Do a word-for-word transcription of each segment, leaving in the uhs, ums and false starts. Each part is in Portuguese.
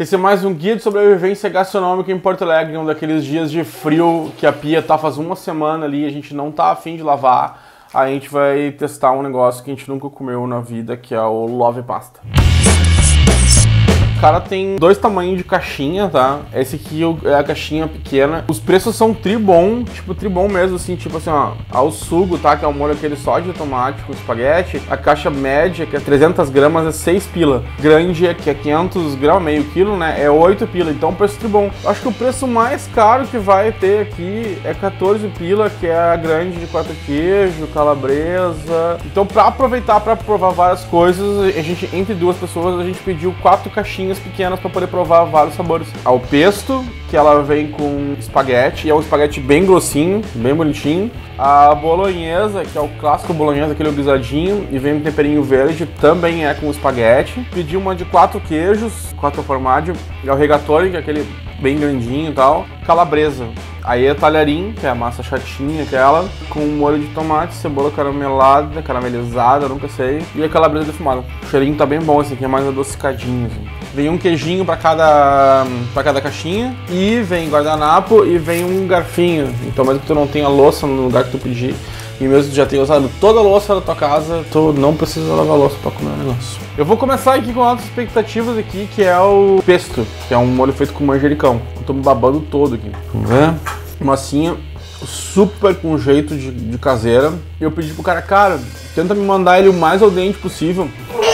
Esse é mais um guia de sobrevivência gastronômica em Porto Alegre, um daqueles dias de frio que a pia tá faz uma semana ali, a gente não tá afim de lavar. Aí a gente vai testar um negócio que a gente nunca comeu na vida, que é o Love Pasta. O cara tem dois tamanhos de caixinha, tá? Esse aqui é a caixinha pequena. Os preços são tribom, tipo tribom mesmo, assim, tipo assim, ó. Ao sugo, tá? Que é o molho aquele só de tomate com espaguete. A caixa média, que é trezentas gramas, é seis pila. Grande, que é quinhentos gramas, meio quilo, né? É oito pila, então preço tribom. Acho que o preço mais caro que vai ter aqui é quatorze pila, que é a grande de quatro queijos, calabresa. Então, pra aproveitar, pra provar várias coisas, a gente, entre duas pessoas, a gente pediu quatro caixinhas pequenas para poder provar vários sabores. Ao pesto, que ela vem com espaguete, e é um espaguete bem grossinho, bem bonitinho. A bolonhesa, que é o clássico bolonhesa, aquele guisadinho, e vem um temperinho verde, também é com espaguete. Pedi uma de quatro queijos, quatro formaggio, e é o rigatoni, que é aquele bem grandinho e tal. Calabresa. Aí é talharim, que é a massa chatinha aquela, com molho de tomate, cebola caramelada, caramelizada, nunca sei, e a calabresa defumada. O cheirinho tá bem bom, esse aqui é mais adocicadinho, assim. Vem um queijinho pra cada, pra cada caixinha, e vem guardanapo e vem um garfinho. Então, mesmo que tu não tenha louça no lugar que tu pedir, e mesmo que tu já tenha usado toda a louça da tua casa, tu não precisa lavar louça pra comer o negócio. Eu vou começar aqui com altas expectativas aqui, que é o pesto, que é um molho feito com manjericão. Eu tô me babando todo aqui. Vamos ver? Massinha super com jeito de, de caseira. Eu pedi pro cara, cara, tenta me mandar ele o mais al dente possível.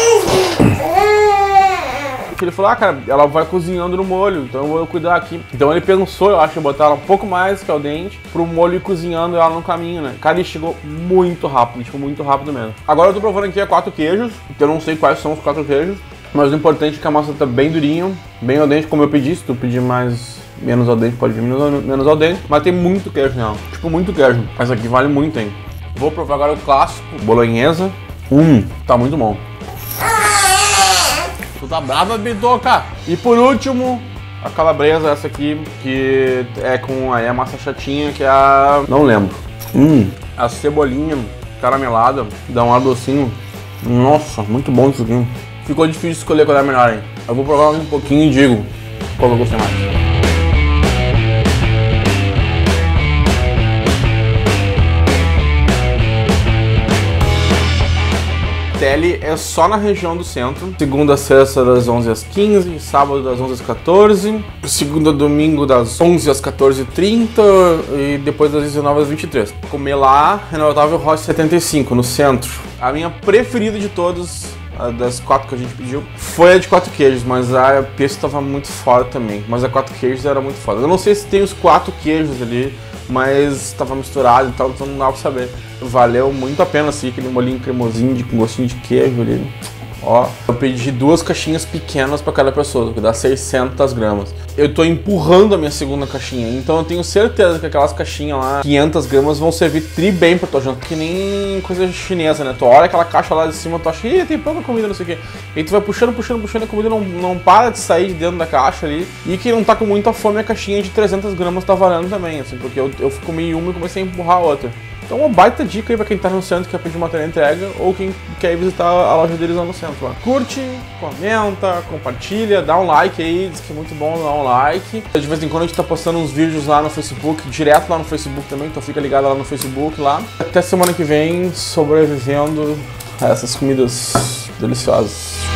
Ele falou, ah, cara, ela vai cozinhando no molho, então eu vou cuidar aqui. Então ele pensou, eu acho, em botar ela um pouco mais que al dente, pro molho ir cozinhando ela no caminho, né? Cara, ele chegou muito rápido, chegou muito rápido mesmo. Agora eu tô provando aqui a quatro queijos, que eu não sei quais são os quatro queijos, mas o importante é que a massa tá bem durinha, bem al dente, como eu pedi. Se tu pedir mais, menos al dente, pode vir menos, menos al dente, mas tem muito queijo nela, tipo, muito queijo. Essa aqui vale muito, hein? Vou provar agora o clássico, bolonhesa. Hum, tá muito bom. Tu tá brava, Bitoca? E por último, a calabresa, essa aqui, que é com aí a massa chatinha, que é a... não lembro. Hum, a cebolinha caramelada, dá um ar docinho. Nossa, muito bom isso aqui. Ficou difícil escolher qual é a melhor, hein? Eu vou provar um pouquinho e digo qual eu gostei mais. Tele é só na região do centro. Segunda a sexta das onze às quinze, sábado das onze às quatorze, segunda a domingo das onze às quatorze e trinta e depois das dezenove às vinte e três. Comer lá é no Otávio Rossi setenta e cinco, no centro. A minha preferida de todas, das quatro que a gente pediu, foi a de quatro queijos, mas a pesto estava muito foda também. Mas a quatro queijos era muito foda. Eu não sei se tem os quatro queijos ali, mas estava misturado e tal, então não dá pra saber. Valeu muito a pena, assim, aquele molinho cremosinho de, com gostinho de queijo ali. Ó, eu pedi duas caixinhas pequenas para cada pessoa, que dá seiscentas gramas. Eu tô empurrando a minha segunda caixinha, então eu tenho certeza que aquelas caixinhas lá, quinhentas gramas, vão servir tri bem pra tua janta, que nem coisa chinesa, né? Tu olha aquela caixa lá de cima, tu acha, ih, tem pouca comida, não sei o quê. E tu vai puxando, puxando, puxando, a comida não, não para de sair de dentro da caixa ali. E quem não tá com muita fome, a caixinha de trezentas gramas tá valendo também, assim, porque eu, eu comi uma e comecei a empurrar a outra. Então uma baita dica aí pra quem tá no centro, quer pedir uma entrega, ou quem quer ir visitar a loja deles lá no centro. Lá. Curte, comenta, compartilha, dá um like aí, diz que é muito bom dar um like. De vez em quando a gente tá postando uns vídeos lá no Facebook, direto lá no Facebook também, então fica ligado lá no Facebook lá. Até semana que vem, sobrevivendo a essas comidas deliciosas.